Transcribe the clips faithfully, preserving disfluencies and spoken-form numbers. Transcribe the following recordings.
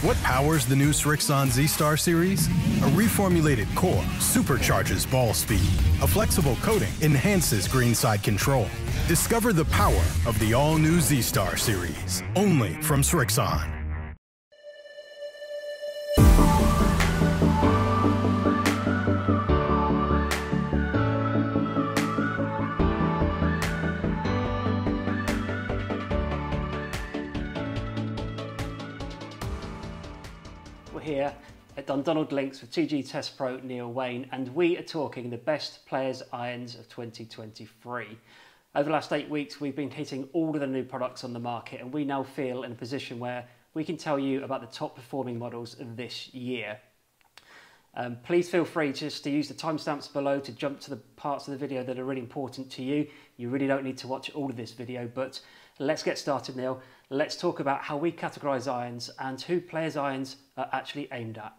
What powers the new Srixon Z-Star series? A reformulated core supercharges ball speed. A flexible coating enhances greenside control. Discover the power of the all-new Z-Star series, only from Srixon. We're here at Dundonald Links with T G Test Pro Neil Wayne, and we are talking the best players' irons of twenty twenty-three. Over the last eight weeks, we've been hitting all of the new products on the market, and we now feel in a position where we can tell you about the top performing models of this year. Um, please feel free just to use the timestamps below to jump to the parts of the video that are really important to you. You really don't need to watch all of this video, but let's get started, Neil. Let's talk about how we categorise irons and who players' irons are actually aimed at.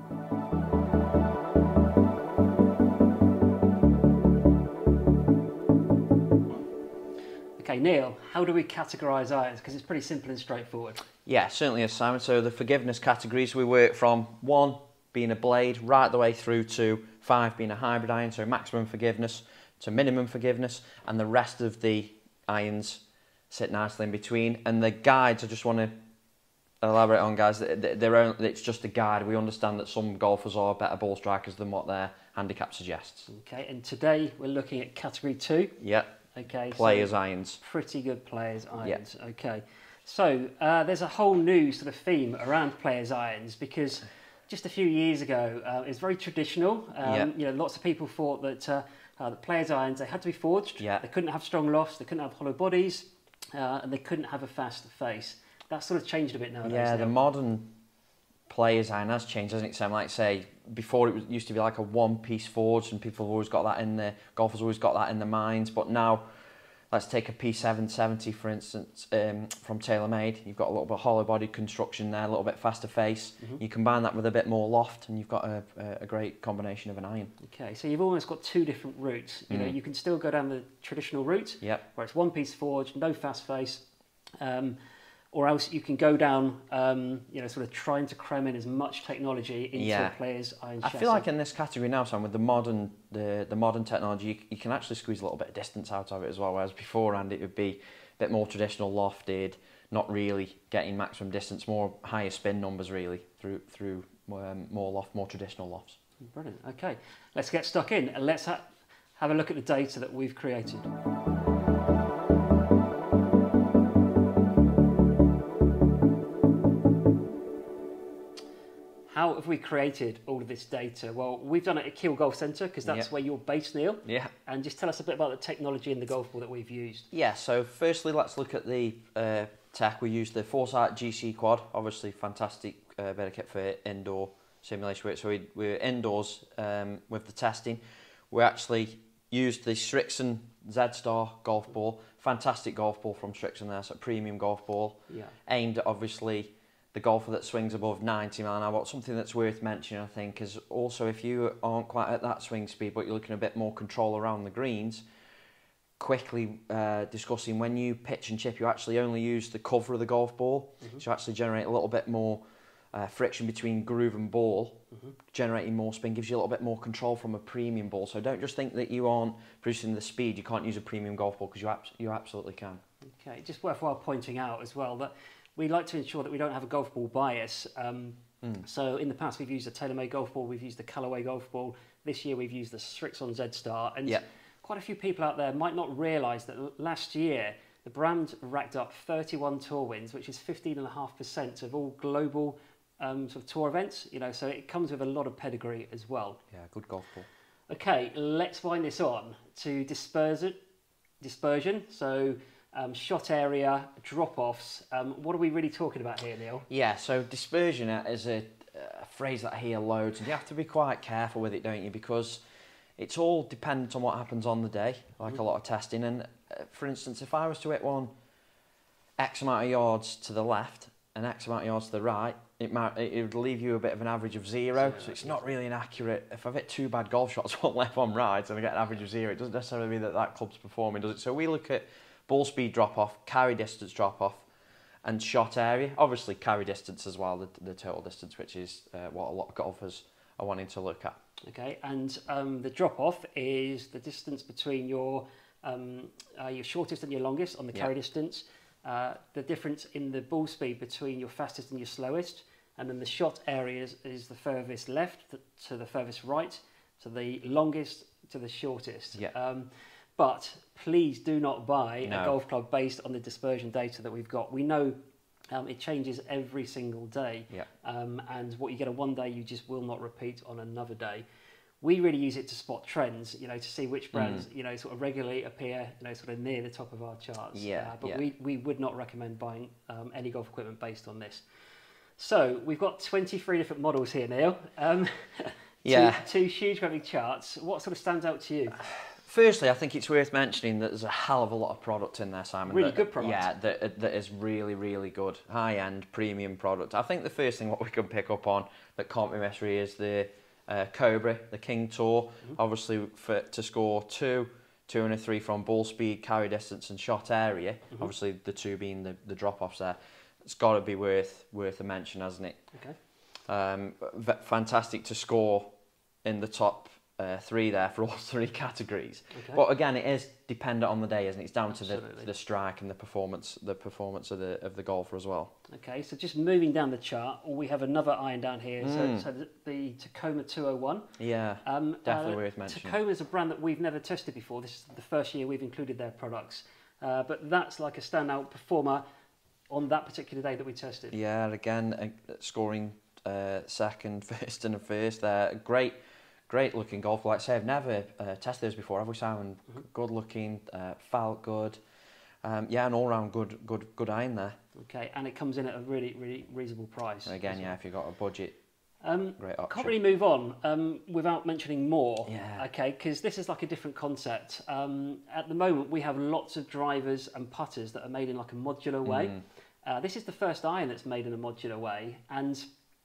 Okay, Neil, how do we categorise irons? Because it's pretty simple and straightforward. Yeah, certainly is, Simon. So the forgiveness categories, we work from one being a blade right the way through to five being a hybrid iron, so maximum forgiveness to minimum forgiveness, and the rest of the irons sit nicely in between. And the guides, I just want to elaborate on, guys, they're only, it's just a guide. We understand that some golfers are better ball strikers than what their handicap suggests. Okay, and today we're looking at category two. Yeah. Okay. Players' so irons. Pretty good players' irons. Yeah. Okay. So uh, there's a whole new sort of theme around players' irons, because just a few years ago uh, it was very traditional. Um, yeah. You know, lots of people thought that uh, uh, the players' irons, they had to be forged. Yeah. They couldn't have strong lofts. They couldn't have hollow bodies. Uh, and they couldn't have a fast face. That's sort of changed a bit nowadays. Yeah, now. the modern players' iron has changed, hasn't it, Sam? Like say, before it was, used to be like a one-piece forge, and people have always got that in their, golfers always got that in their minds. But now, let's take a P seven seventy, for instance, um, from TaylorMade. You've got a little bit of hollow body construction there, a little bit faster face. Mm-hmm. You combine that with a bit more loft, and you've got a, a great combination of an iron. Okay, so you've almost got two different routes. You mm. know, you can still go down the traditional route, yep. where it's one-piece forge, no fast face, um, or else you can go down, um, you know, sort of trying to cram in as much technology into yeah. a player's iron I chassis. feel like in this category now, Sam, with the modern the the modern technology, you, you can actually squeeze a little bit of distance out of it as well. Whereas beforehand, it would be a bit more traditional, lofted, not really getting maximum distance, more higher spin numbers really through through um, more loft, more traditional lofts. Brilliant. Okay, let's get stuck in and let's ha have a look at the data that we've created. How have we created all of this data? Well, we've done it at Keele Golf Centre, because that's yep. where you're based, Neil. Yeah. And just tell us a bit about the technology in the golf ball that we've used. Yeah, so firstly, let's look at the uh, tech. We used the Foresight G C Quad, obviously fantastic uh, bit of kit for indoor simulation work. So we, we're indoors um, with the testing. We actually used the Srixon Z-Star golf ball, fantastic golf ball from Srixon there, so a premium golf ball, yeah. aimed at obviously the golfer that swings above ninety mile an hour. But something that's worth mentioning, I think, is also if you aren't quite at that swing speed, but you're looking a bit more control around the greens, quickly uh, discussing when you pitch and chip, you actually only use the cover of the golf ball, mm-hmm. so you actually generate a little bit more uh, friction between groove and ball, mm-hmm. generating more spin, gives you a little bit more control from a premium ball. So don't just think that you aren't producing the speed, you can't use a premium golf ball, because you, abs you absolutely can. Okay, just worthwhile pointing out as well that we like to ensure that we don't have a golf ball bias. Um, mm. So in the past we've used a TaylorMade golf ball, we've used the Callaway golf ball. This year we've used the Srixon Z-Star. And yep. quite a few people out there might not realise that last year the brand racked up thirty-one tour wins, which is fifteen point five percent of all global um, sort of tour events. You know, so it comes with a lot of pedigree as well. Yeah, good golf ball. Okay, let's wind this on to dispersion. Dispersion. So Um, shot area, drop-offs. Um, what are we really talking about here, Neil? Yeah, so dispersion is a, a phrase that I hear loads, and you have to be quite careful with it, don't you? Because it's all dependent on what happens on the day, like mm-hmm. a lot of testing. And uh, for instance, if I was to hit one X amount of yards to the left and X amount of yards to the right, it might it would leave you a bit of an average of zero. So, so it's not really an accurate. If I've hit two bad golf shots, one left, one right, and I get an average of zero, it doesn't necessarily mean that that club's performing, does it? So we look at ball speed drop off, carry distance drop off, and shot area. Obviously carry distance as well, the, the total distance, which is uh, what a lot of golfers are wanting to look at. Okay, and um, the drop off is the distance between your um, uh, your shortest and your longest on the carry yeah. distance. Uh, the difference in the ball speed between your fastest and your slowest, and then the shot areas is the furthest left to the furthest right, to the longest to the shortest. Yeah. Um, but please do not buy no. a golf club based on the dispersion data that we've got. We know um, it changes every single day, yeah. um, and what you get on one day you just will not repeat on another day. We really use it to spot trends, you know, to see which brands, mm. you know, sort of regularly appear, you know, sort of near the top of our charts. Yeah, uh, but yeah. we, we would not recommend buying um, any golf equipment based on this. So we've got twenty-three different models here, Neil. Um, yeah. Two, two huge graphic charts. What sort of stands out to you? Firstly, I think it's worth mentioning that there's a hell of a lot of product in there, Simon. Really that, good product. Yeah, that, that is really, really good. High-end, premium product. I think the first thing what we can pick up on that can't be missed really is the Uh, Cobra, the King Tour, mm-hmm. obviously for to score two, two and a three from ball speed, carry distance, and shot area. Mm-hmm. Obviously, the two being the, the drop offs there. It's got to be worth worth a mention, hasn't it? Okay. Um, fantastic to score in the top uh, three there for all three categories. Okay. But again, it is dependent on the day, isn't it? It's down Absolutely. to the, the strike and the performance, the performance of the of the golfer as well. Okay, so just moving down the chart, we have another iron down here. Mm. So, so the, the Tacoma two oh one. Yeah, um, definitely uh, worth mentioning. Tacoma is a brand that we've never tested before. This is the first year we've included their products, uh, but that's like a standout performer on that particular day that we tested. Yeah, again, uh, scoring uh, second, first, and a first there. Great. Great looking golf. Like I say, I've never uh, tested those before, have we, Simon? Mm-hmm. Good looking, uh, felt good. Um, yeah, an all round good, good, good iron there. Okay, and it comes in at a really, really reasonable price. And again, yeah, well. If you've got a budget, um, great option. Can't really move on um, without mentioning more. Yeah. Okay, because this is like a different concept. Um, at the moment, we have lots of drivers and putters that are made in like a modular way. Mm. Uh, this is the first iron that's made in a modular way, and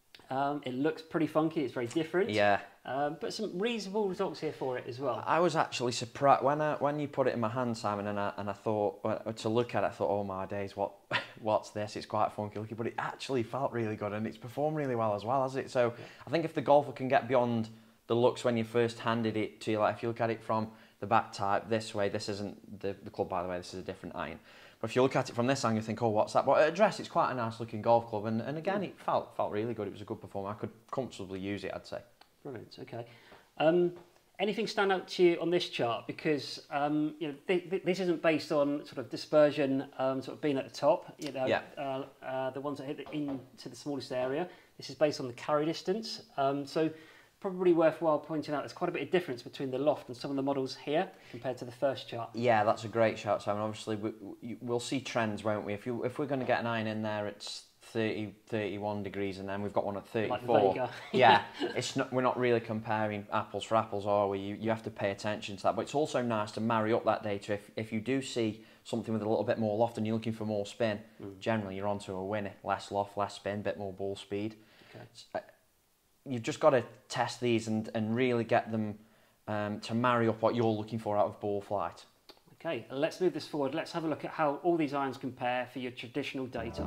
um, it looks pretty funky. It's very different. Yeah. Um, but some reasonable results here for it as well. I was actually surprised when I, when you put it in my hand, Simon, and I and I thought uh, to look at it, I thought, oh my days, what what's this? It's quite funky looking, but it actually felt really good and it's performed really well as well, has it? So yeah. I think if the golfer can get beyond the looks when you first handed it to you, like if you look at it from the back type this way, this isn't the the club, by the way, this is a different iron. But if you look at it from this angle, you think, oh, what's that? But at address, it's quite a nice looking golf club, and and again, it felt felt really good. It was a good performer. I could comfortably use it, I'd say. Brilliant. Okay. Um, anything stand out to you on this chart? Because um, you know th th this isn't based on sort of dispersion, um, sort of being at the top. You know, yeah. uh, uh, the ones that hit into the smallest area. This is based on the carry distance. Um, so probably worthwhile pointing out there's quite a bit of difference between the loft and some of the models here compared to the first chart. Yeah, that's a great shout, Simon. Obviously, we, we, we'll see trends, won't we? If you if we're going to get an iron in there, it's thirty, thirty-one degrees, and then we've got one at thirty-four. Like yeah, it's not, we're not really comparing apples for apples, are we? You, you have to pay attention to that. But it's also nice to marry up that data. If, if you do see something with a little bit more loft and you're looking for more spin, mm. generally you're onto a winner. Less loft, less spin, bit more ball speed. Okay. Uh, you've just got to test these and, and really get them um, to marry up what you're looking for out of ball flight. Okay, let's move this forward. Let's have a look at how all these irons compare for your traditional data.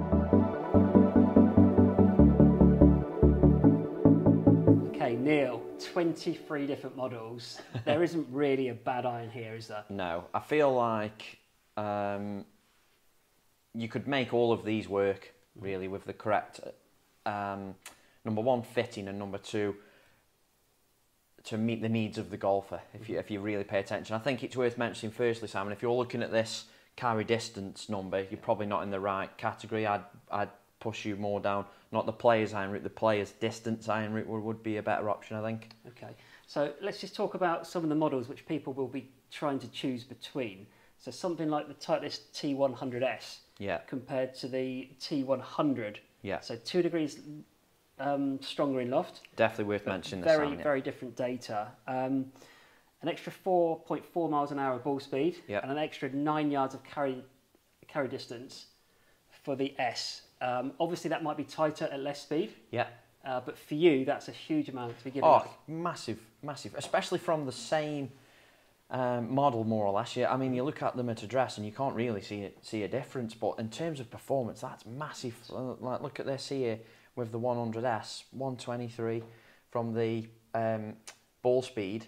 Okay, Neil, twenty-three different models. There isn't really a bad iron here, is there? No, I feel like um, you could make all of these work, really, with the correct, um, number one, fitting, and number two, to meet the needs of the golfer, if you, if you really pay attention. I think it's worth mentioning, firstly, Simon, if you're looking at this carry distance number, you're probably not in the right category. I'd, I'd push you more down, not the player's iron route, the player's distance iron route would, would be a better option, I think. Okay, so let's just talk about some of the models which people will be trying to choose between. So something like the Titleist T one hundred S yeah. compared compared to the T one hundred. Yeah. So two degrees um, stronger in loft. Definitely worth mentioning. Very, this, very different data. Um, an extra four point four miles an hour of ball speed yeah. and an extra nine yards of carry carry distance for the S. Um, obviously, that might be tighter at less speed. Yeah. Uh, but for you, that's a huge amount to be giving Oh, up. massive, massive. Especially from the same um, model, more or less. Yeah, I mean, you look at them at address and you can't really see it, see a difference. But in terms of performance, that's massive. Like, look at this here with the one hundred S, one twenty-three from the um, ball speed,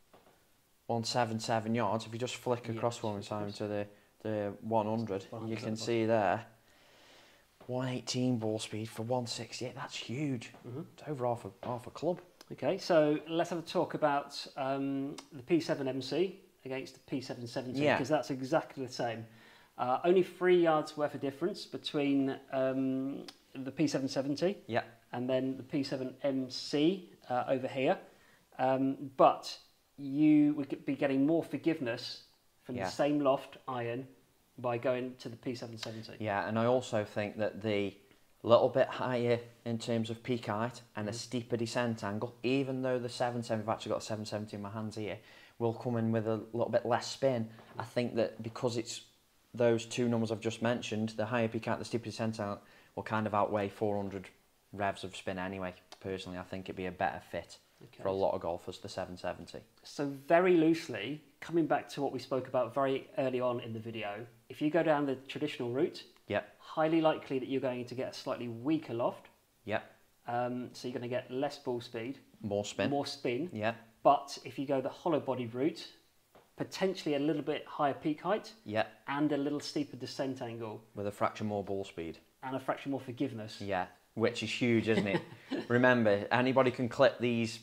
one seventy-seven yards. If you just flick across yeah, one time to the the one hundred, you can see there one eighteen ball speed for one sixty-eight. That's huge. Mm-hmm. It's over half a half a club. Okay, so let's have a talk about um, the P seven M C against the P seven seventy, because yeah. that's exactly the same. Uh, only three yards worth of difference between um, the P seven seventy yeah. and then the P seven M C uh, over here. Um, but you would be getting more forgiveness from yeah. the same loft iron by going to the P seven seventy. Yeah, and I also think that the little bit higher in terms of peak height and a steeper descent angle, even though the seven seventy, I've actually got a seven seventy in my hands here, will come in with a little bit less spin. I think that because it's those two numbers I've just mentioned, the higher peak height, the steeper descent angle, will kind of outweigh four hundred revs of spin anyway. Personally, I think it'd be a better fit okay. for a lot of golfers, the seven seventy. So very loosely, coming back to what we spoke about very early on in the video, if you go down the traditional route, yep. highly likely that you're going to get a slightly weaker loft. Yep. Um, so you're going to get less ball speed. More spin. More spin. Yeah. But if you go the hollow body route, potentially a little bit higher peak height. Yeah. And a little steeper descent angle. With a fraction more ball speed. And a fraction more forgiveness. Yeah, which is huge, isn't it? Remember, anybody can clip these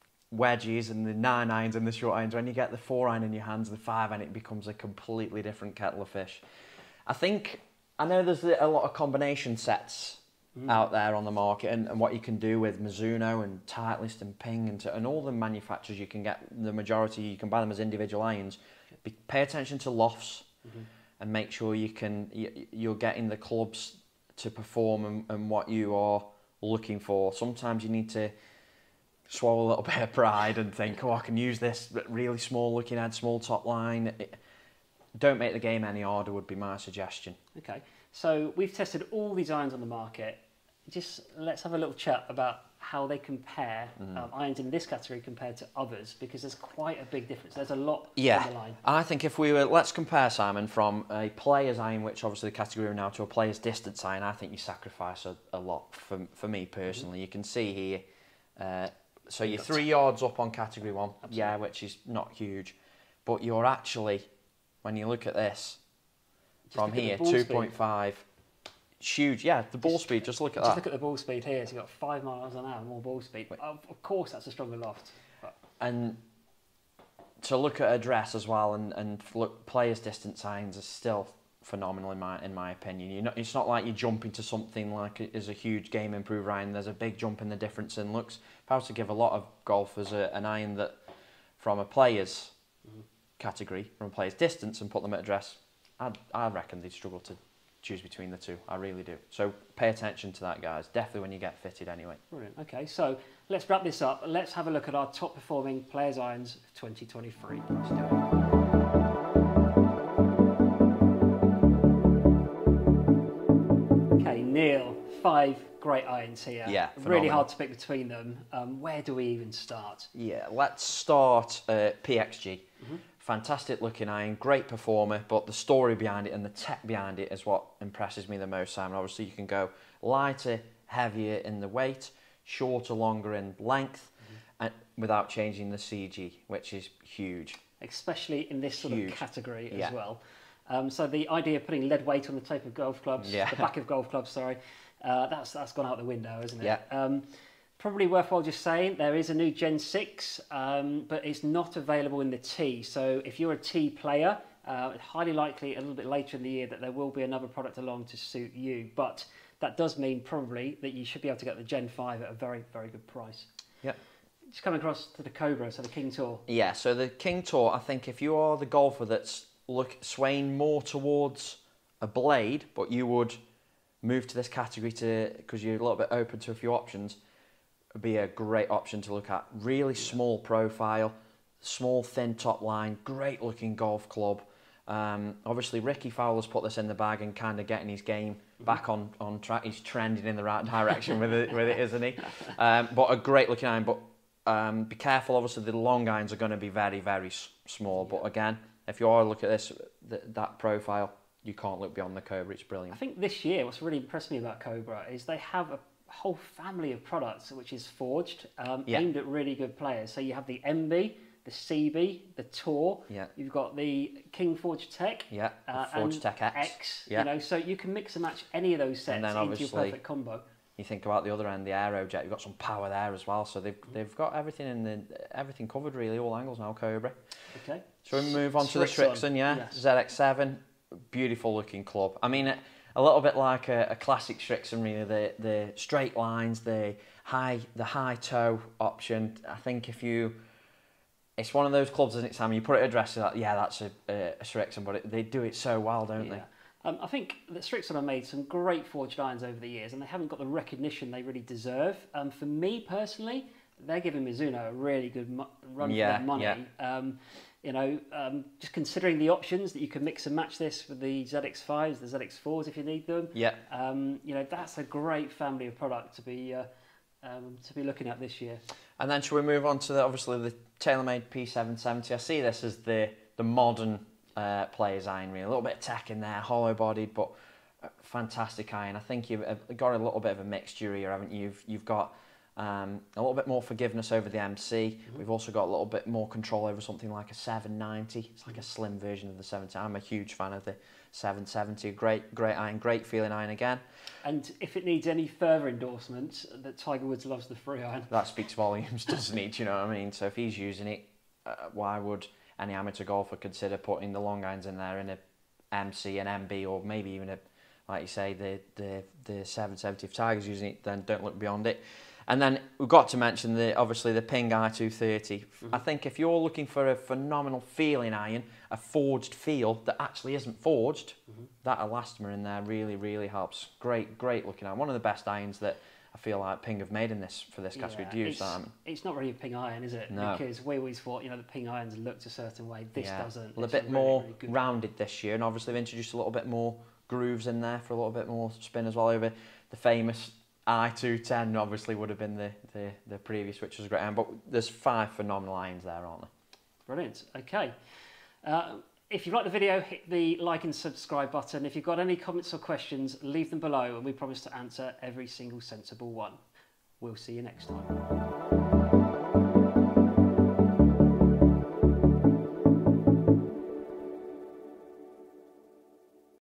wedges and the nine irons and the short irons. When you get the four iron in your hands, the five iron, it becomes a completely different kettle of fish. I think, I know there's a lot of combination sets mm. out there on the market, and, and what you can do with Mizuno and Titleist and Ping and, to, and all the manufacturers, you can get the majority, you can buy them as individual irons. Be, pay attention to lofts mm-hmm. and make sure you can, you, you're getting the clubs to perform and, and what you are looking for. Sometimes you need to swallow a little bit of pride and think, oh, I can use this really small looking head, small top line. It, don't make the game any harder would be my suggestion. Okay, so we've tested all these irons on the market. Just let's have a little chat about how they compare, mm. um, irons in this category compared to others, because there's quite a big difference. There's a lot yeah. on the line. I think if we were, let's compare, Simon, from a player's iron, which obviously the category we're now, to a player's distance iron. I think you sacrifice a, a lot for, for me personally. Mm-hmm. You can see here, uh, so you're three yards up on category one, Absolutely. yeah, which is not huge, but you're actually, when you look at this, just from here, two point five, huge, yeah, the ball just, speed, just look at just that. Just look at the ball speed here, so you've got five miles an hour more ball speed. Of, of course, that's a stronger loft. But. And to look at address as well, and, and look, players' distance irons are still phenomenal in my in my opinion. You're not, it's not like you jump into something like it is a huge game improver iron. There's a big jump in the difference in looks. If I was to give a lot of golfers a, an iron that, from a player's mm-hmm. category, from a player's distance, and put them at address, I'd, I reckon they'd struggle to choose between the two. I really do. So pay attention to that, guys. Definitely when you get fitted anyway. Brilliant. Okay, so let's wrap this up. Let's have a look at our top performing players' irons of twenty twenty-three. Let's do it. Okay, Neil, five great irons here. Yeah, really hard to pick between them. Um, where do we even start? Yeah, let's start uh, P X G. Mm-hmm. Fantastic looking iron, great performer, but the story behind it and the tech behind it is what impresses me the most, Simon. Obviously, you can go lighter, heavier in the weight, shorter, longer in length, mm-hmm. and without changing the C G, which is huge. Especially in this sort huge. of category as yeah. well. Um, so the idea of putting lead weight on the tape of golf clubs, yeah. the back of golf clubs, sorry, uh, that's that's gone out the window, isn't it? Yeah. Um, Probably worthwhile just saying there is a new Gen six, um, but it's not available in the T. So if you're a T player, uh, highly likely a little bit later in the year that there will be another product along to suit you. But that does mean probably that you should be able to get the Gen five at a very, very good price. Yep. Just coming across to the Cobra, so the King Tour. Yeah, so the King Tour, I think if you are the golfer that's look swaying more towards a blade, but you would move to this category to because you're a little bit open to a few options, be a great option to look at. Really small profile, small thin top line, great looking golf club. Um, obviously Ricky Fowler's put this in the bag and kind of getting his game back on, on track. He's trending in the right direction with it, with it, isn't he? Um, but a great looking iron. But Um, be careful, obviously the long irons are going to be very, very s small, yeah. But again, if you are look at this, th that profile, you can't look beyond the Cobra, it's brilliant. I think this year, what's really impressed me about Cobra is they have a whole family of products which is forged, um, yeah. aimed at really good players. So you have the M B, the C B, the Tour, yeah. you've got the King Forge Tech, yeah, uh, Forge and Tech X, X yeah. you know, so you can mix and match any of those sets into your perfect combo. You think about the other end, the Aerojet, you've got some power there as well, so they've they've got everything in the everything covered really, all angles now, Cobra. Okay. So we move on Strixon. to the Strixon, yeah, yes. Z X seven, beautiful looking club. I mean, a, a little bit like a, a classic Strixon, really. The the straight lines, the high the high toe option. I think if you, it's one of those clubs, isn't it, Sam? You put it at address, like, yeah, that's a, a, a Strixon, but it, they do it so well, don't yeah. they? Um, I think that Strixon have made some great forged irons over the years, and they haven't got the recognition they really deserve. Um, for me personally, they're giving Mizuno a really good mo run yeah, for their money. Yeah. Um, you know, um, just considering the options that you can mix and match this with the Z X fives, the Z X fours if you need them. Yeah. Um, you know, that's a great family of product to be uh, um, to be looking at this year. And then shall we move on to the, obviously the TaylorMade P seven seventy? I see this as the the modern uh, player's iron, really. A little bit of tech in there, hollow bodied, but fantastic iron. I think you've got a little bit of a mixture here, haven't you? You've, you've got um, a little bit more forgiveness over the M C. Mm-hmm. We've also got a little bit more control over something like a seven ninety. It's like a slim version of the seventy. I'm a huge fan of the seven seventy. Great, great iron, great feeling iron again. And if it needs any further endorsement, that Tiger Woods loves the free iron. That speaks volumes, doesn't it? Do you know what I mean? So if he's using it, uh, why would any amateur golfer consider putting the long irons in there in a M C, an M B, or maybe even a, like you say, the the the seven seventy? If Tiger's using it, then don't look beyond it. And then we've got to mention the obviously the Ping I two thirty. Mm-hmm. I think if you're looking for a phenomenal feeling iron, a forged feel that actually isn't forged, mm-hmm. that elastomer in there really, really helps. Great, great looking iron. One of the best irons that I feel like Ping have made in this for this category. Yeah, Do you use it's, that? It's not really a Ping iron, is it? No. Because we always thought, you know, the Ping irons looked a certain way. This yeah. doesn't. Well, a it's bit a more really, really rounded this year, and obviously they've introduced a little bit more grooves in there for a little bit more spin as well over the famous I two ten. Obviously would have been the, the, the previous, which was a great iron, but there's five phenomenal irons there, aren't there? Brilliant. Okay. Uh, if you like the video, hit the like and subscribe button. If you've got any comments or questions, leave them below, and we promise to answer every single sensible one. We'll see you next time.